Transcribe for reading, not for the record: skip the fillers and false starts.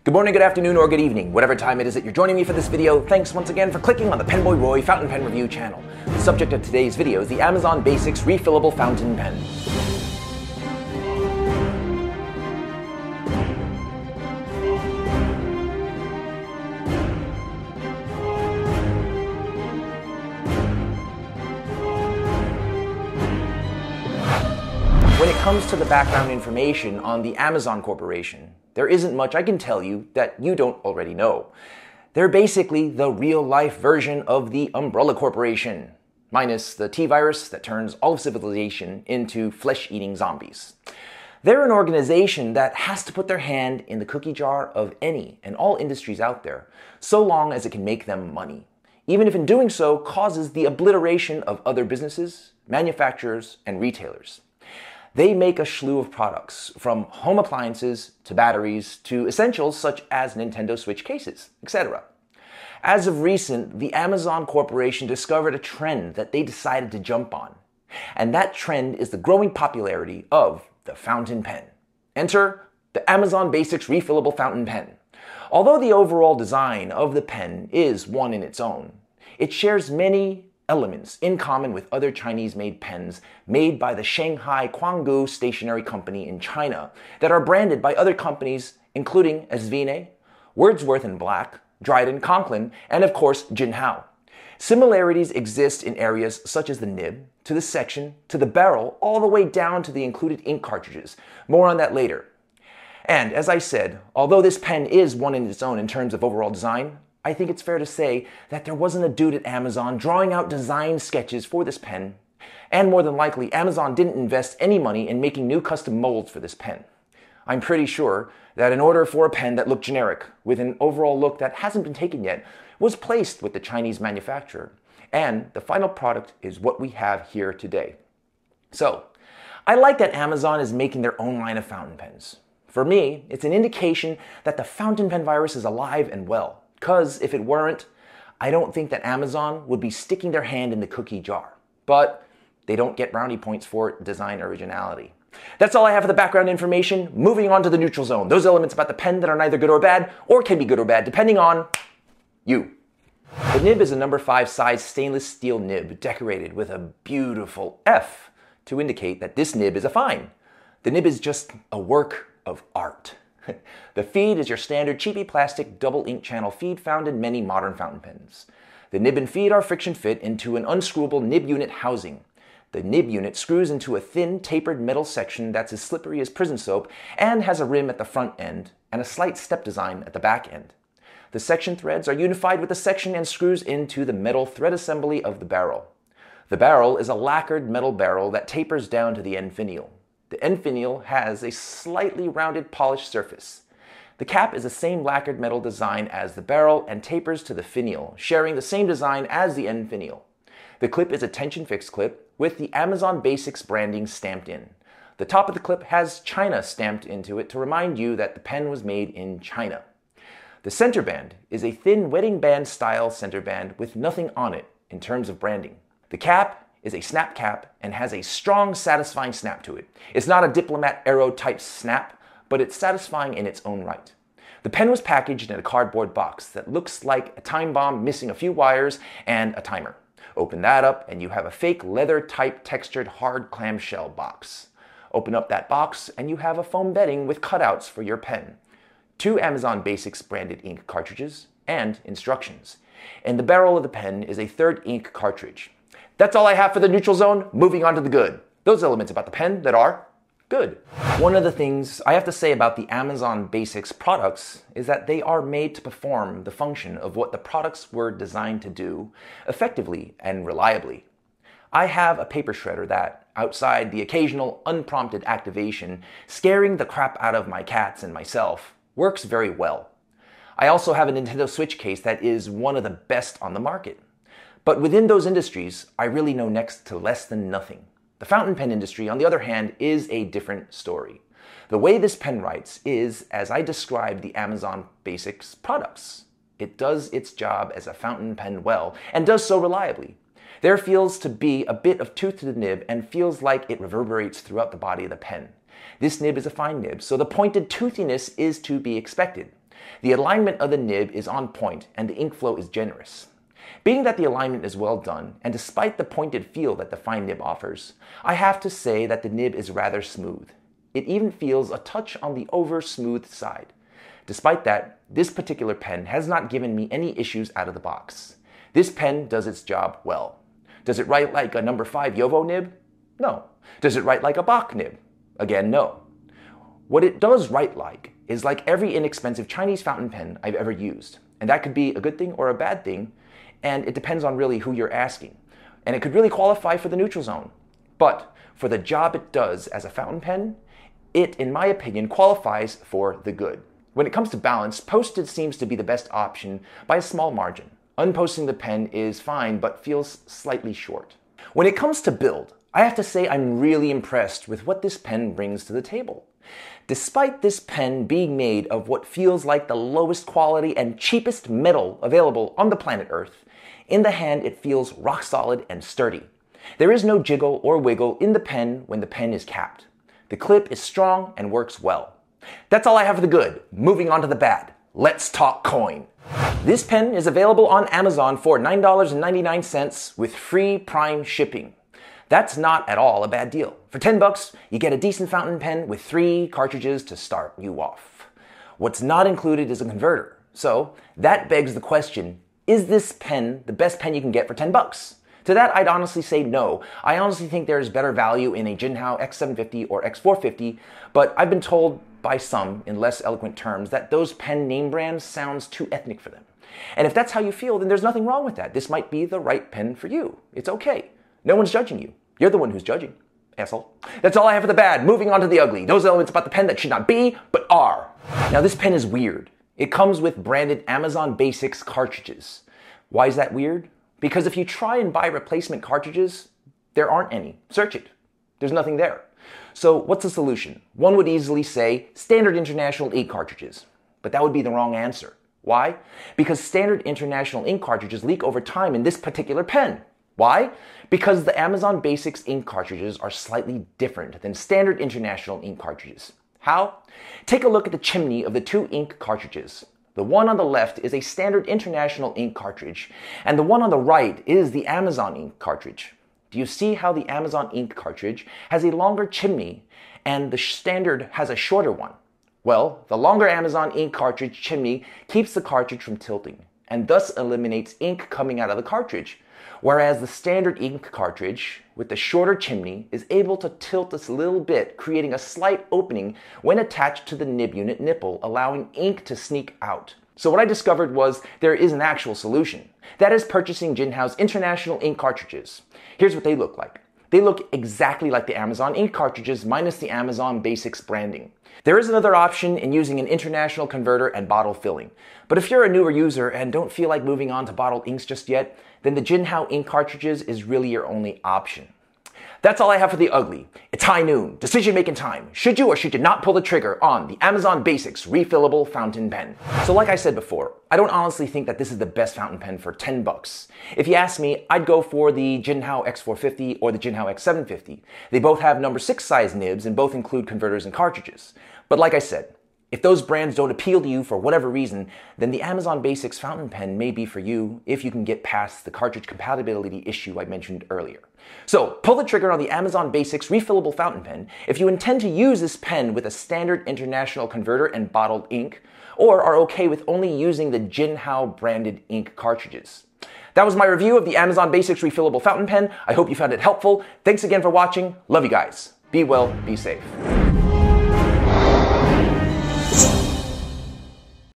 Good morning, good afternoon, or good evening, whatever time it is that you're joining me for this video. Thanks once again for clicking on the Penboy Roy Fountain Pen Review channel. The subject of today's video is the Amazon Basics Refillable Fountain Pen. When it comes to the background information on the Amazon Corporation, there isn't much I can tell you that you don't already know. They're basically the real-life version of the Umbrella Corporation, minus the T-virus that turns all of civilization into flesh-eating zombies. They're an organization that has to put their hand in the cookie jar of any and all industries out there, so long as it can make them money, even if in doing so causes the obliteration of other businesses, manufacturers, and retailers. They make a slew of products, from home appliances to batteries to essentials such as Nintendo Switch cases, etc. As of recent, the Amazon Corporation discovered a trend that they decided to jump on. And that trend is the growing popularity of the fountain pen. Enter the Amazon Basics Refillable Fountain Pen. Although the overall design of the pen is one in its own, it shares many elements in common with other Chinese-made pens made by the Shanghai Quanggu Stationery Company in China that are branded by other companies including Svine, Wordsworth and Black, Dryden, Conklin, and of course Jinhao. Similarities exist in areas such as the nib, to the section, to the barrel, all the way down to the included ink cartridges. More on that later. And as I said, although this pen is one in its own in terms of overall design, I think it's fair to say that there wasn't a dude at Amazon drawing out design sketches for this pen, and more than likely, Amazon didn't invest any money in making new custom molds for this pen. I'm pretty sure that an order for a pen that looked generic, with an overall look that hasn't been taken yet, was placed with the Chinese manufacturer, and the final product is what we have here today. So, I like that Amazon is making their own line of fountain pens. For me, it's an indication that the fountain pen virus is alive and well. Because if it weren't, I don't think that Amazon would be sticking their hand in the cookie jar. But they don't get brownie points for design originality. That's all I have for the background information. Moving on to the neutral zone. Those elements about the pen that are neither good or bad, or can be good or bad, depending on you. The nib is a number 5 size stainless steel nib decorated with a beautiful F to indicate that this nib is a fine. The nib is just a work of art. The feed is your standard cheapy plastic double ink channel feed found in many modern fountain pens. The nib and feed are friction fit into an unscrewable nib unit housing. The nib unit screws into a thin tapered metal section that's as slippery as prison soap and has a rim at the front end and a slight step design at the back end. The section threads are unified with the section and screws into the metal thread assembly of the barrel. The barrel is a lacquered metal barrel that tapers down to the end finial. The end finial has a slightly rounded polished surface. The cap is the same lacquered metal design as the barrel and tapers to the finial, sharing the same design as the end finial. The clip is a tension fixed clip with the Amazon Basics branding stamped in. The top of the clip has China stamped into it to remind you that the pen was made in China. The center band is a thin wedding band style center band with nothing on it in terms of branding. The cap is a snap cap and has a strong, satisfying snap to it. It's not a diplomat arrow type snap, but it's satisfying in its own right. The pen was packaged in a cardboard box that looks like a time bomb missing a few wires and a timer. Open that up and you have a fake leather type textured hard clamshell box. Open up that box and you have a foam bedding with cutouts for your pen, 2 Amazon Basics branded ink cartridges, and instructions. In the barrel of the pen is a 3rd ink cartridge. That's all I have for the neutral zone. Moving on to the good. Those elements about the pen that are good. One of the things I have to say about the Amazon Basics products is that they are made to perform the function of what the products were designed to do effectively and reliably. I have a paper shredder that, outside the occasional unprompted activation scaring the crap out of my cats and myself, works very well. I also have a Nintendo Switch case that is one of the best on the market. But within those industries, I really know next to less than nothing. The fountain pen industry, on the other hand, is a different story. The way this pen writes is as I described the Amazon Basics products. It does its job as a fountain pen well, and does so reliably. There feels to be a bit of tooth to the nib and feels like it reverberates throughout the body of the pen. This nib is a fine nib, so the pointed toothiness is to be expected. The alignment of the nib is on point and the ink flow is generous. Being that the alignment is well done, and despite the pointed feel that the fine nib offers, I have to say that the nib is rather smooth. It even feels a touch on the over-smooth side. Despite that, this particular pen has not given me any issues out of the box. This pen does its job well. Does it write like a number 5 Yovo nib? No. Does it write like a Bach nib? Again, no. What it does write like is like every inexpensive Chinese fountain pen I've ever used. And that could be a good thing or a bad thing, and it depends on really who you're asking. And it could really qualify for the neutral zone. But for the job it does as a fountain pen, it, in my opinion, qualifies for the good. When it comes to balance, posted seems to be the best option by a small margin. Unposting the pen is fine, but feels slightly short. When it comes to build, I have to say I'm really impressed with what this pen brings to the table. Despite this pen being made of what feels like the lowest quality and cheapest metal available on the planet Earth, in the hand it feels rock solid and sturdy. There is no jiggle or wiggle in the pen when the pen is capped. The clip is strong and works well. That's all I have for the good. Moving on to the bad. Let's talk coin. This pen is available on Amazon for $9.99 with free Prime shipping. That's not at all a bad deal. For $10, you get a decent fountain pen with 3 cartridges to start you off. What's not included is a converter. So that begs the question, is this pen the best pen you can get for $10? To that, I'd honestly say no. I honestly think there is better value in a Jinhao X750 or X450, but I've been told by some, in less eloquent terms, that those pen name brands sounds too ethnic for them. And if that's how you feel, then there's nothing wrong with that. This might be the right pen for you. It's okay. No one's judging you. You're the one who's judging, asshole. That's all I have for the bad. Moving on to the ugly. Those elements about the pen that should not be, but are. Now this pen is weird. It comes with branded Amazon Basics cartridges. Why is that weird? Because if you try and buy replacement cartridges, there aren't any. Search it. There's nothing there. So what's the solution? One would easily say standard international ink cartridges. But that would be the wrong answer. Why? Because standard international ink cartridges leak over time in this particular pen. Why? Because the Amazon Basics ink cartridges are slightly different than standard international ink cartridges. How? Take a look at the chimney of the 2 ink cartridges. The one on the left is a standard international ink cartridge, and the one on the right is the Amazon ink cartridge. Do you see how the Amazon ink cartridge has a longer chimney and the standard has a shorter one? Well, the longer Amazon ink cartridge chimney keeps the cartridge from tilting, and thus eliminates ink coming out of the cartridge, whereas the standard ink cartridge with the shorter chimney is able to tilt this little bit, creating a slight opening when attached to the nib unit nipple, allowing ink to sneak out. So what I discovered was there is an actual solution. That is purchasing Jinhao's international ink cartridges. Here's what they look like. They look exactly like the Amazon ink cartridges minus the Amazon Basics branding. There is another option in using an international converter and bottle filling. But if you're a newer user and don't feel like moving on to bottled inks just yet, then the Jinhao ink cartridges is really your only option. That's all I have for the ugly. It's high noon. Decision-making time. Should you or should you not pull the trigger on the Amazon Basics refillable fountain pen? So like I said before, I don't honestly think that this is the best fountain pen for $10. If you ask me, I'd go for the Jinhao X450 or the Jinhao X750. They both have number 6 size nibs and both include converters and cartridges. But like I said, if those brands don't appeal to you for whatever reason, then the Amazon Basics fountain pen may be for you if you can get past the cartridge compatibility issue I mentioned earlier. So pull the trigger on the Amazon Basics refillable fountain pen if you intend to use this pen with a standard international converter and bottled ink, or are okay with only using the Jinhao branded ink cartridges. That was my review of the Amazon Basics refillable fountain pen. I hope you found it helpful. Thanks again for watching. Love you guys. Be well, be safe.